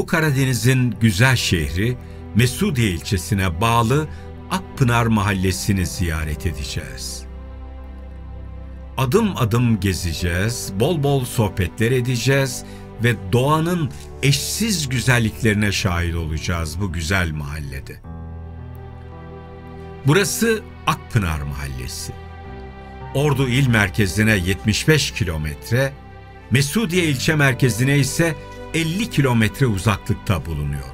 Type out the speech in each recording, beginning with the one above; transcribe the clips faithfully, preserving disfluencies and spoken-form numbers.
Doğu Karadeniz'in güzel şehri Mesudiye ilçesine bağlı Akpınar mahallesini ziyaret edeceğiz. Adım adım gezeceğiz, bol bol sohbetler edeceğiz ve doğanın eşsiz güzelliklerine şahit olacağız bu güzel mahallede. Burası Akpınar Mahallesi. Ordu il merkezine yetmiş beş kilometre, Mesudiye ilçe merkezine ise elli kilometre uzaklıkta bulunuyor.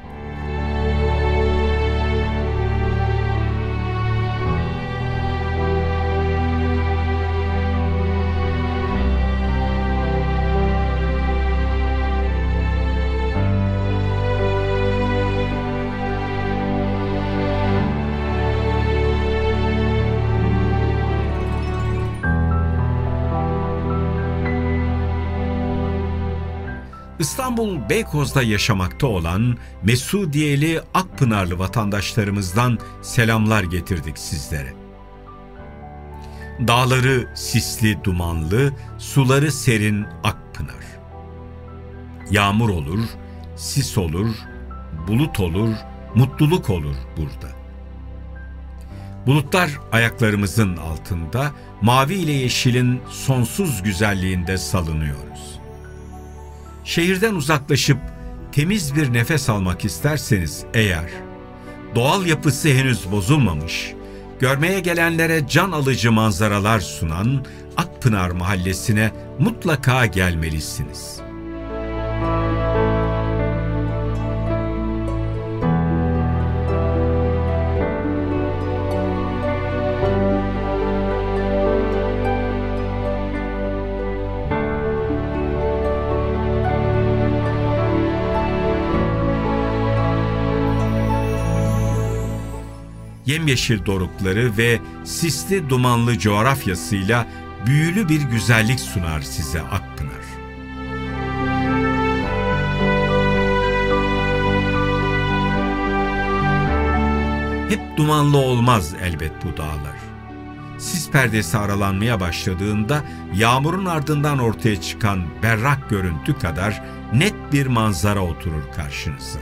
İstanbul Beykoz'da yaşamakta olan Mesudiyeli Akpınarlı vatandaşlarımızdan selamlar getirdik sizlere. Dağları sisli dumanlı, suları serin Akpınar. Yağmur olur, sis olur, bulut olur, mutluluk olur burada. Bulutlar ayaklarımızın altında, mavi ile yeşilin sonsuz güzelliğinde salınıyoruz. Şehirden uzaklaşıp temiz bir nefes almak isterseniz eğer, doğal yapısı henüz bozulmamış, görmeye gelenlere can alıcı manzaralar sunan Akpınar Mahallesi'ne mutlaka gelmelisiniz. Yemyeşil dorukları ve sisli dumanlı coğrafyasıyla büyülü bir güzellik sunar size Akpınar. Hep dumanlı olmaz elbet bu dağlar. Sis perdesi aralanmaya başladığında yağmurun ardından ortaya çıkan berrak görüntü kadar net bir manzara oturur karşınıza.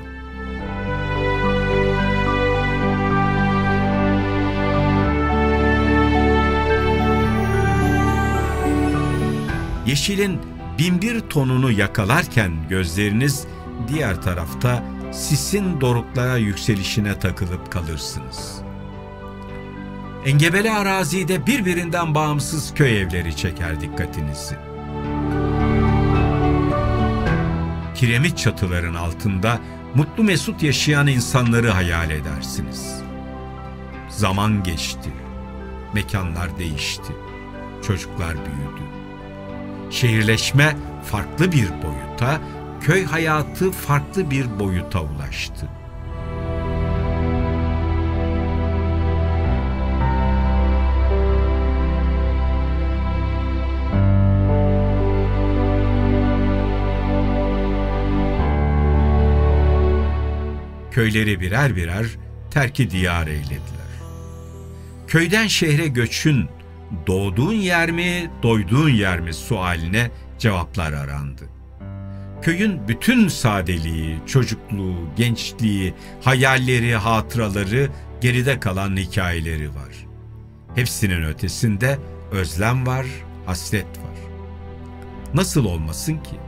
Yeşilin binbir tonunu yakalarken gözleriniz diğer tarafta sisin doruklara yükselişine takılıp kalırsınız. Engebeli arazide birbirinden bağımsız köy evleri çeker dikkatinizi. Kiremit çatıların altında mutlu mesut yaşayan insanları hayal edersiniz. Zaman geçti, mekanlar değişti, çocuklar büyüdü. Şehirleşme farklı bir boyuta, köy hayatı farklı bir boyuta ulaştı. Köyleri birer birer terk-i diyar eylediler. Köyden şehre göçün doğduğun yer mi, doyduğun yer mi sualine cevaplar arandı. Köyün bütün sadeliği, çocukluğu, gençliği, hayalleri, hatıraları, geride kalan hikayeleri var. Hepsinin ötesinde özlem var, hasret var. Nasıl olmasın ki?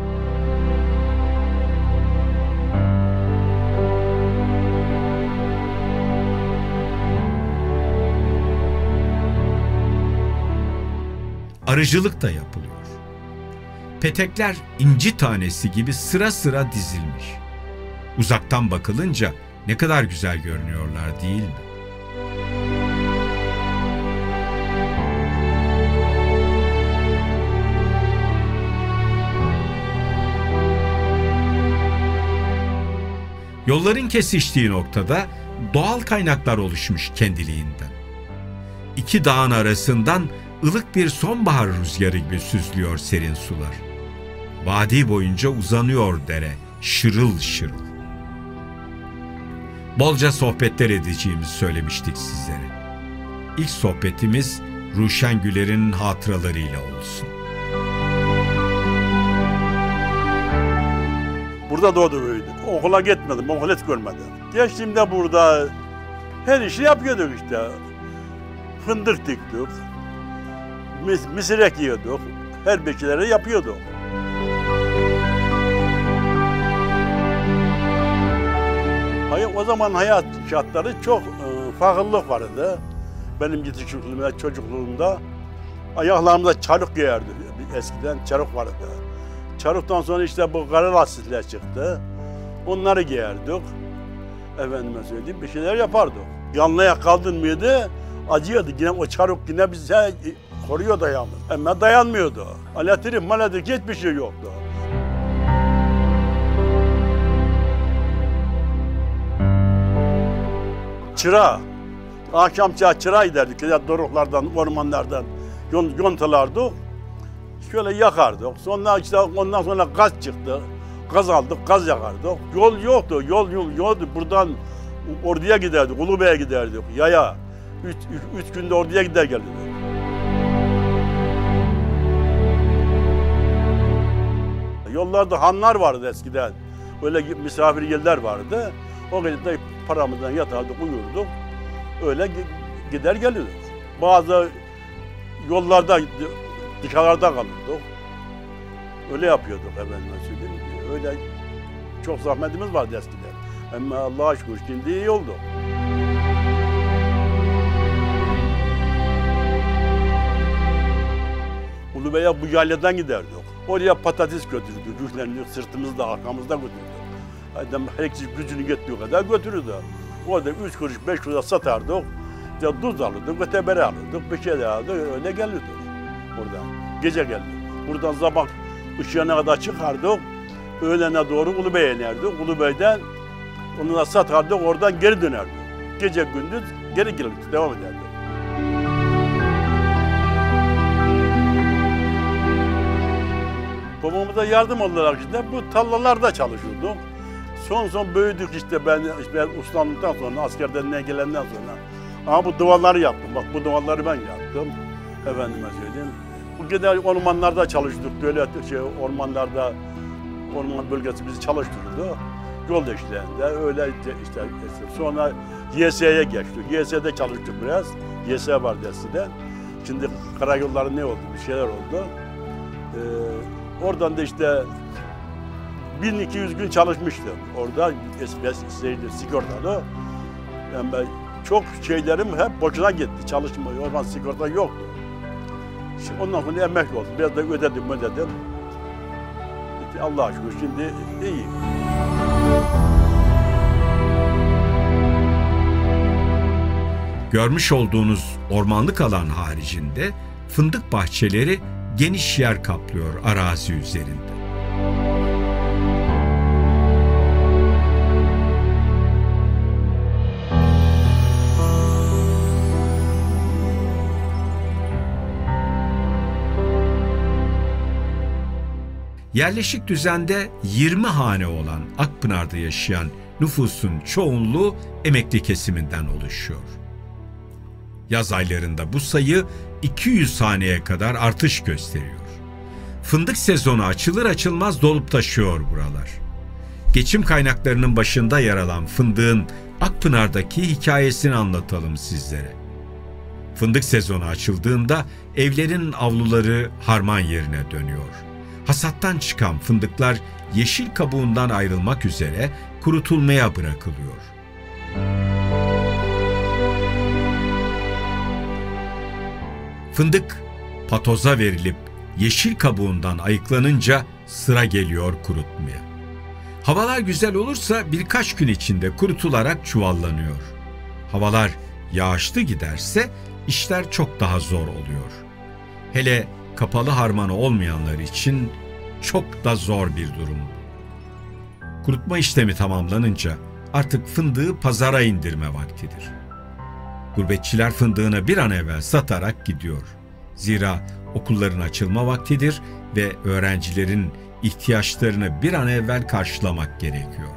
Arıcılık da yapılıyor. Petekler inci tanesi gibi sıra sıra dizilmiş. Uzaktan bakılınca ne kadar güzel görünüyorlar değil mi? Yolların kesiştiği noktada doğal kaynaklar oluşmuş kendiliğinden. İki dağın arasından ılık bir sonbahar rüzgarı gibi süzülüyor serin sular. Vadi boyunca uzanıyor dere, şırıl şırıl. Bolca sohbetler edeceğimizi söylemiştik sizlere. İlk sohbetimiz Ruşen Güler'in hatıralarıyla olsun. Burada doğdu büyüdüm. Okula gitmedim, okul hiç görmedim. Gençliğimde burada her işi yapıyorduk işte. Fındık diktik, mis misir ekiyorduk, her bir şeyleri yapıyorduk. O zaman hayat şartları çok e, farklılık vardı. Benim yetişkinliğimde, çocukluğumda ayaklarımda çarık giyerdi. Eskiden çarık vardı. Çarıktan sonra işte bu kara lastikler çıktı. Onları giyerdik. Efendime söyleyeyim, bir şeyler yapardık. Yanlıya kaldın mıydı, acıyordu. Yine o çarık yine bize koruyordu ayağımız. Ama dayanmıyordu. Aletrik, maletrik hiçbir şey yoktu. Çıra. Akşam çıra giderdik. Ya doruklardan, ormanlardan yontalardık. Şöyle yakardık. Sonra işte ondan sonra gaz çıktı. Gaz aldık, gaz yakardık. Yol yoktu, yol yol yoktu. Buradan orduya giderdik, Ulubey'e giderdik, yaya. Üç, üç, üç günde orduya gider geldik. Yollarda hanlar vardı eskiden. Öyle misafir yerler vardı. O gece paramızdan yatardık, uyurduk. Öyle gider geliyorduk. Bazı yollarda, dışarıda kalırdık. Öyle yapıyorduk efendime söyleyeyim. Öyle çok zahmetimiz vardı eskiden. Ama Allah'a şükür şimdi iyi oldu. Ulubey'e bu yayladan giderdik. Oraya patates götürdük, yüklendik, sırtımızda, arkamızda götürdük. Adam herkes gücünü yettiği kadar götürürdü. Orada üç kuruş, beş kuruş satardık. İşte tuz alırdık, öteberi alırdık, bir şeyler alırdık, öyle gelirdik buradan. Gece geldik. Buradan sabah ışığına kadar çıkardık. Öğlene doğru Ulubey'e inerdik. Ulubey'den onu da satardık, oradan geri dönerdik. Gece gündüz geri gelirdik, devam ederdik. Babamıza yardım olarak işte bu tarlalarda çalışıyorduk. Son son büyüdük işte ben, işte ben uslandıktan sonra, askerden ne gelenden sonra. Ama bu duvarları yaptım, bak bu duvarları ben yaptım. Efendime söyleyeyim. Bu gider ormanlarda çalıştık, böyle şey, ormanlarda, orman bölgesi bizi çalıştırdı. Yol işlerinde öyle işte, işte sonra Y S'ye geçtik. Y S'de çalıştık biraz. Y S vardı eskiden. Şimdi karayolları ne oldu, bir şeyler oldu. Ee, oradan da işte bin iki yüz gün çalışmıştım. Orada sigortalı. Yani ben, çok şeylerim hep boşuna gitti. Çalışma, orman sigorta yoktu. İşte ondan sonra emekli oldum. Biraz da ödedim, ödedim. İşte Allah'a şükür şimdi iyi. Görmüş olduğunuz ormanlık alan haricinde fındık bahçeleri geniş yer kaplıyor arazi üzerinde. Yerleşik düzende yirmi hane olan Akpınar'da yaşayan nüfusun çoğunluğu emekli kesiminden oluşuyor. Yaz aylarında bu sayı iki yüz haneye kadar artış gösteriyor. Fındık sezonu açılır açılmaz dolup taşıyor buralar. Geçim kaynaklarının başında yer alan fındığın Akpınar'daki hikayesini anlatalım sizlere. Fındık sezonu açıldığında evlerin avluları harman yerine dönüyor. Hasattan çıkan fındıklar yeşil kabuğundan ayrılmak üzere kurutulmaya bırakılıyor. Fındık patoza verilip yeşil kabuğundan ayıklanınca sıra geliyor kurutmaya. Havalar güzel olursa birkaç gün içinde kurutularak çuvallanıyor. Havalar yağışlı giderse işler çok daha zor oluyor. Hele kapalı harmanı olmayanlar için çok da zor bir durum. Kurutma işlemi tamamlanınca artık fındığı pazara indirme vaktidir. Gurbetçiler fındığını bir an evvel satarak gidiyor. Zira okulların açılma vaktidir ve öğrencilerin ihtiyaçlarını bir an evvel karşılamak gerekiyor.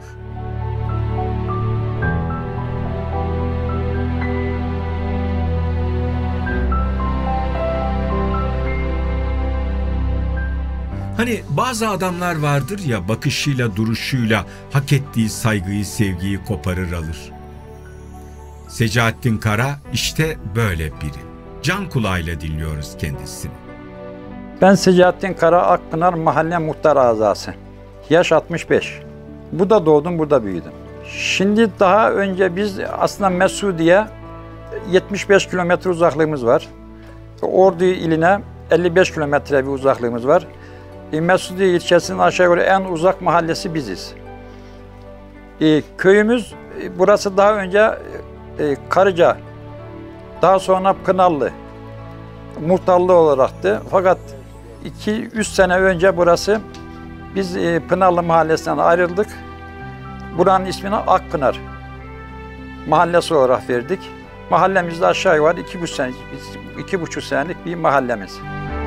Hani bazı adamlar vardır ya, bakışıyla, duruşuyla hak ettiği saygıyı, sevgiyi koparır alır. Secahattin Kara işte böyle biri. Can kulağıyla dinliyoruz kendisini. Ben Secahattin Kara Akpınar Mahalle Muhtar Azası. Yaş altmış beş. Burada doğdum, burada büyüdüm. Şimdi daha önce biz aslında Mesudiye yetmiş beş kilometre uzaklığımız var. Ordu iline elli beş kilometre bir uzaklığımız var. E, Mesudiye ilçesinin aşağı yukarı en uzak mahallesi biziz. E, köyümüz, e, burası daha önce e, Karıca, daha sonra Pınarlı muhtarlığı olaraktı. Fakat iki üç sene önce burası, biz e, Pınarlı mahallesinden ayrıldık. Buranın ismini Akpınar mahallesi olarak verdik. Mahallemizde aşağı yukarı iki buçuk sene, iki buçuk senelik bir mahallemiz.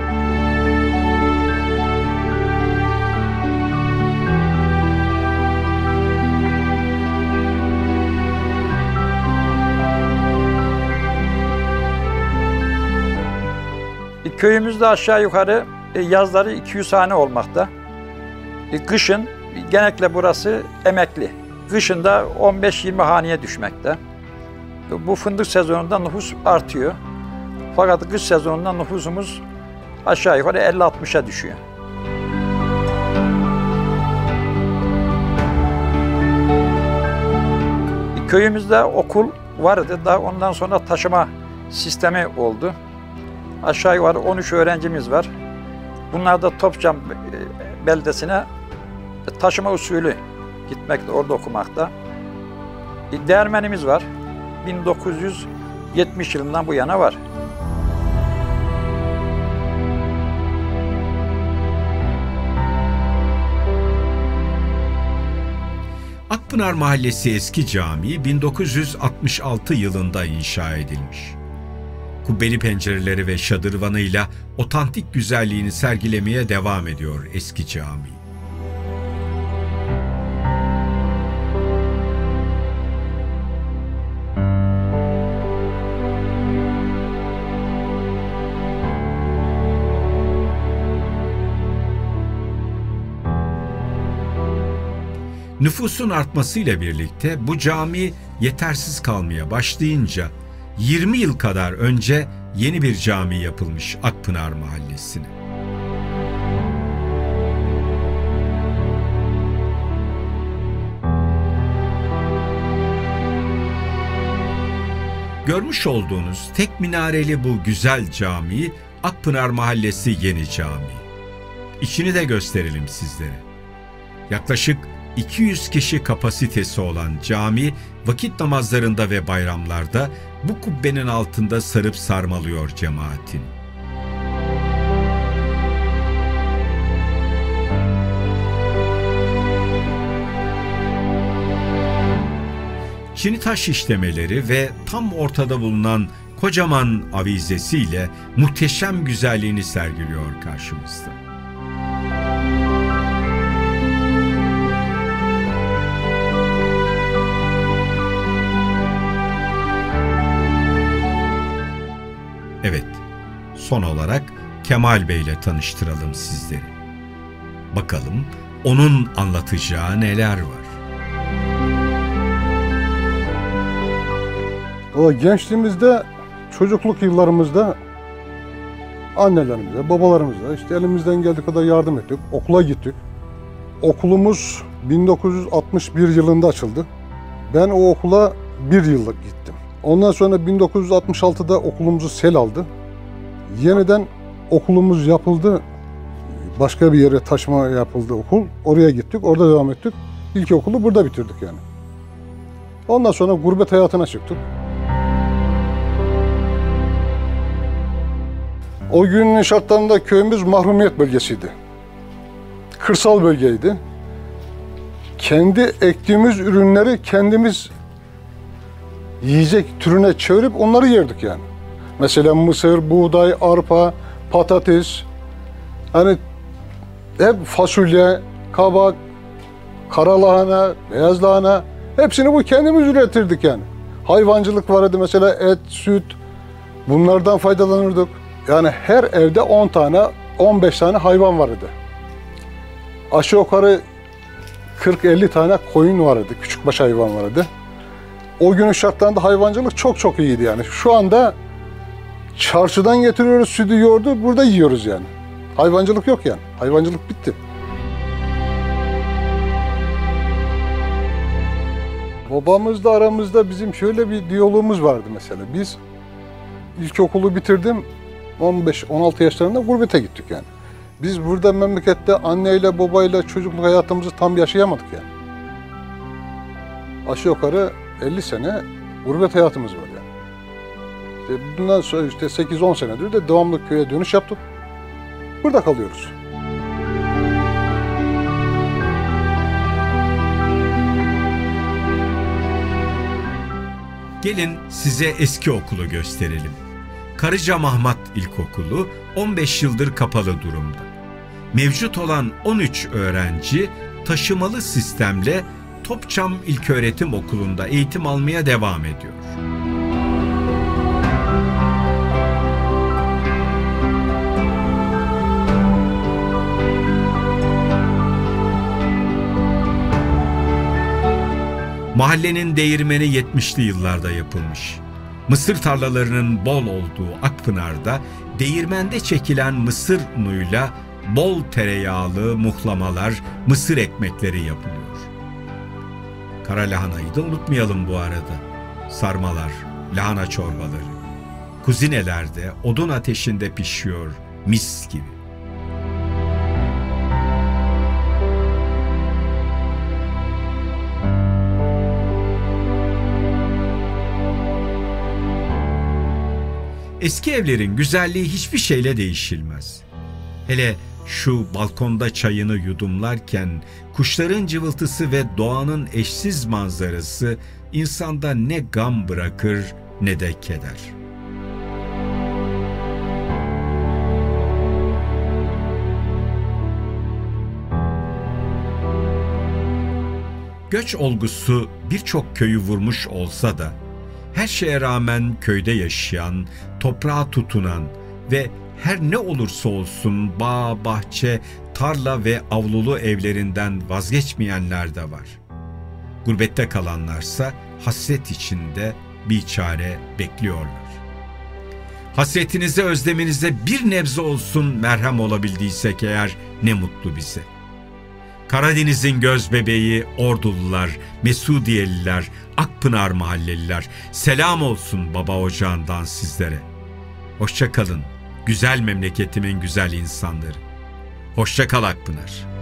Köyümüzde aşağı yukarı yazları iki yüz hane olmakta. Kışın genellikle burası emekli. Kışın da on beş yirmi haneye düşmekte. Bu fındık sezonunda nüfus artıyor. Fakat kış sezonunda nüfusumuz aşağı yukarı elli altmışa düşüyor. Köyümüzde okul vardı. Daha ondan sonra taşıma sistemi oldu. Aşağı yukarı on üç öğrencimiz var. Bunlar da Topçam beldesine taşıma usulü gitmekte, orada okumakta. Değirmenimiz var. bin dokuz yüz yetmiş yılından bu yana var. Akpınar Mahallesi eski camii bin dokuz yüz altmış altı yılında inşa edilmiş. Kubbeli pencereleri ve şadırvanıyla otantik güzelliğini sergilemeye devam ediyor eski cami. Nüfusun artmasıyla birlikte bu cami yetersiz kalmaya başlayınca yirmi yıl kadar önce yeni bir cami yapılmış Akpınar Mahallesi'ne. Görmüş olduğunuz tek minareli bu güzel cami Akpınar Mahallesi Yeni Cami. İçini de gösterelim sizlere. Yaklaşık iki yüz kişi kapasitesi olan cami vakit namazlarında ve bayramlarda bu kubbenin altında sarıp sarmalıyor cemaatin. Çini taş işlemeleri ve tam ortada bulunan kocaman avizesiyle muhteşem güzelliğini sergiliyor karşımızda. Evet, son olarak Kemal Bey ile tanıştıralım sizleri. Bakalım onun anlatacağı neler var. O gençliğimizde, çocukluk yıllarımızda annelerimize, babalarımıza işte elimizden geldiği kadar yardım ettik. Okula gittik. Okulumuz bin dokuz yüz altmış bir yılında açıldı. Ben o okula bir yıllık gittim. Ondan sonra bin dokuz yüz altmış altıda okulumuzu sel aldı. Yeniden okulumuz yapıldı. Başka bir yere taşıma yapıldı okul. Oraya gittik, orada devam ettik. İlkokulu burada bitirdik yani. Ondan sonra gurbet hayatına çıktık. O günün şartlarında köyümüz mahrumiyet bölgesiydi. Kırsal bölgeydi. Kendi ektiğimiz ürünleri kendimiz yiyecek türüne çevirip onları yerdik yani. Mesela mısır, buğday, arpa, patates, hani hep fasulye, kabak, kara lahana, beyaz lahana, hepsini bu kendimiz üretirdik yani. Hayvancılık vardı mesela, et, süt, bunlardan faydalanırdık. Yani her evde on tane, on beş tane hayvan vardı. Aşağı yukarı kırk elli tane koyun vardı, küçükbaş hayvan vardı. O günün şartlarında hayvancılık çok çok iyiydi yani. Şu anda çarşıdan getiriyoruz sütü, yoğurdu, burada yiyoruz yani. Hayvancılık yok yani. Hayvancılık bitti. Babamızla aramızda bizim şöyle bir diyalogumuz vardı mesela. Biz ilkokulu bitirdim, on beş on altı yaşlarında gurbete gittik yani. Biz burada memlekette anneyle babayla çocukluk hayatımızı tam yaşayamadık yani. Aşağı yukarı elli sene gurbet hayatımız var yani. İşte bundan sonra işte sekiz on senedir de devamlı köye dönüş yaptık. Burada kalıyoruz. Gelin size eski okulu gösterelim. Karıca Mahmut İlkokulu on beş yıldır kapalı durumda. Mevcut olan on üç öğrenci taşımalı sistemle Topçam İlköğretim Okulu'nda eğitim almaya devam ediyor. Mahallenin değirmeni yetmişli yıllarda yapılmış. Mısır tarlalarının bol olduğu Akpınar'da değirmende çekilen mısır unuyla bol tereyağlı muhlamalar, mısır ekmekleri yapılıyor. Kara lahanayı da unutmayalım bu arada. Sarmalar, lahana çorbaları. Kuzinelerde odun ateşinde pişiyor mis gibi. Eski evlerin güzelliği hiçbir şeyle değişilmez. Hele şu balkonda çayını yudumlarken kuşların cıvıltısı ve doğanın eşsiz manzarası insanda ne gam bırakır ne de keder. Göç olgusu birçok köyü vurmuş olsa da her şeye rağmen köyde yaşayan, toprağa tutunan ve her ne olursa olsun bağ, bahçe, tarla ve avlulu evlerinden vazgeçmeyenler de var. Gurbette kalanlarsa hasret içinde bir çare bekliyorlar. Hasretinize, özleminize bir nebze olsun merhem olabildiysek eğer ne mutlu bize. Karadeniz'in göz bebeği Ordulular, Mesudiyeliler, Akpınar mahalleliler, selam olsun baba ocağından sizlere. Hoşça kalın güzel memleketimin güzel insanları. Hoşça kal Akpınar.